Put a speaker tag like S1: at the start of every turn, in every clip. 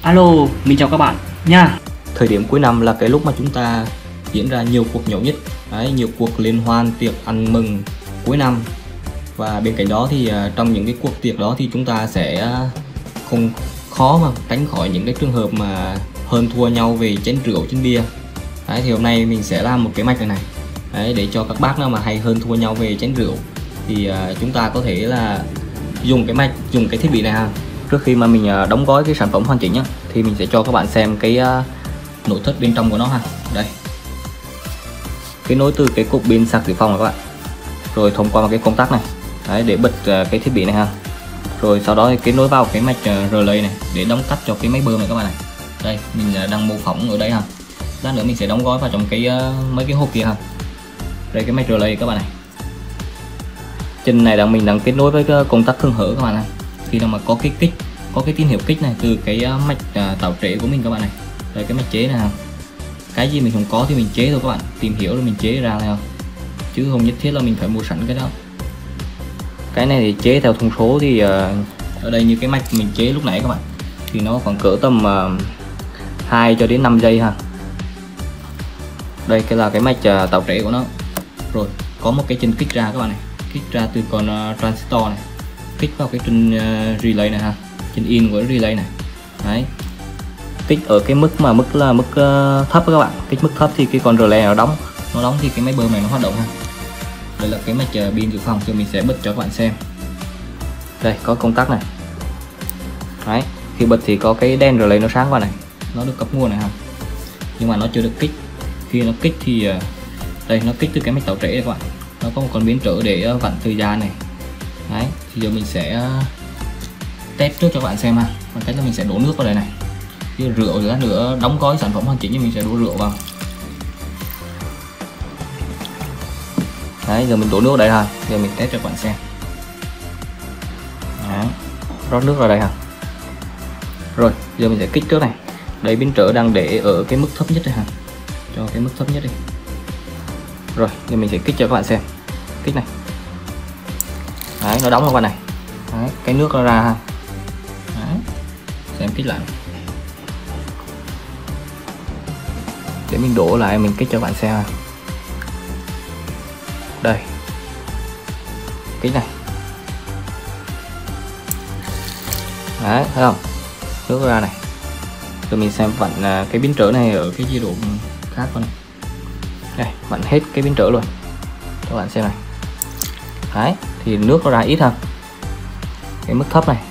S1: Alo, mình chào các bạn nha.
S2: Thời điểm cuối năm là cái lúc mà chúng ta diễn ra nhiều cuộc nhậu nhất. Đấy, nhiều cuộc liên hoan, tiệc ăn mừng cuối năm. Và bên cạnh đó thì trong những cái cuộc tiệc đó thì chúng ta sẽ không khó mà tránh khỏi những cái trường hợp mà hơn thua nhau về chén rượu, chén bia. Đấy, thì hôm nay mình sẽ làm một cái mạch này. Đấy, để cho các bác nào mà hay hơn thua nhau về chén rượu thì chúng ta có thể là dùng cái thiết bị này ha. Trước khi mà mình đóng gói cái sản phẩm hoàn chỉnh á, thì mình sẽ cho các bạn xem cái nội thất bên trong của nó ha. Đây, cái nối từ cái cục pin sạc dự phòng này các bạn, rồi thông qua một cái công tắc này. Đấy, để bật cái thiết bị này ha. Rồi sau đó thì kết nối vào cái mạch relay này để đóng tắt cho cái máy bơm này các bạn này. Đây, mình đang mô phỏng ở đây ha. Lát nữa mình sẽ đóng gói vào trong cái mấy cái hộp kia ha. Đây, cái mạch relay các bạn này. Chân này mình đang kết nối với cái công tắc thương hở các bạn này. Khi nào mà có cái kích, có cái tín hiệu kích này từ cái mạch tạo trễ của mình các bạn này. Đây, cái mạch chế này ha. Cái gì mình không có thì mình chế thôi các bạn, tìm hiểu rồi mình chế ra này không, chứ không nhất thiết là mình phải mua sẵn cái đó. Cái này thì chế theo thông số thì ở đây như cái mạch mình chế lúc nãy các bạn, thì nó khoảng cỡ tầm 2 cho đến 5 giây ha. Đây, cái là cái mạch tạo trễ của nó. Rồi có một cái chân kích ra các bạn này, kích ra từ con transistor này, kích vào cái chân relay này ha, chân in của relay này. Đấy, kích ở cái mức thấp các bạn, kích mức thấp thì cái con relay nó đóng thì cái máy bơm này nó hoạt động ha. Đây là cái mạch pin dự phòng, thì mình sẽ bật cho các bạn xem. Đây, có công tắc này. Đấy, khi bật thì có cái đèn relay nó sáng vào này, nó được cấp nguồn này ha, nhưng mà nó chưa được kích. Khi nó kích thì đây, nó kích từ cái mạch tạo trễ này các bạn, nó có một con biến trở để vặn thời gian này. Đấy, thì giờ mình sẽ test trước cho các bạn xem ha. Bằng cách là mình sẽ đổ nước vào đây này, chứ rượu thì lát nữa đóng gói sản phẩm hoàn chỉnh thì mình sẽ đổ rượu vào. Đấy, giờ mình đổ nước vào đây ha, giờ mình test cho các bạn xem. Đấy, rót nước vào đây ha. Rồi giờ mình sẽ kích trước này. Đây, biến trở đang để ở cái mức thấp nhất đây ha, cho cái mức thấp nhất đi. Rồi giờ mình sẽ kích cho các bạn xem. Kích này. Đấy, nó đóng vào con này. Đấy, cái nước nó ra ha. Đấy, xem kích lại. Để mình đổ lại, mình kích cho các bạn xem ha. Đây, kích này. Đấy, thấy không, nước ra này. Rồi mình xem vặn cái biến trở này ở cái chế độ khác con này. Đây, vặn hết cái biến trở luôn cho các bạn xem này. Đấy, thì nước nó ra ít hơn. Cái mức thấp này,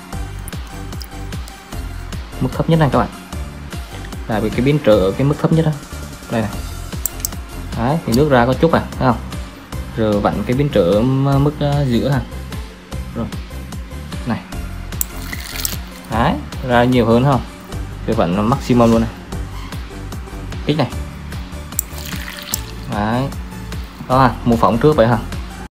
S2: mức thấp nhất này các bạn, là vì cái biến trở ở cái mức thấp nhất đó. Đây này. Đấy, thì nước ra có chút thấy không. Rồi vặn cái biến trở mức giữa ha. Rồi này. Đấy, ra nhiều hơn không. Rồi vặn maximum luôn này. Kích này. Đấy, đó ha, mô phỏng trước vậy ha.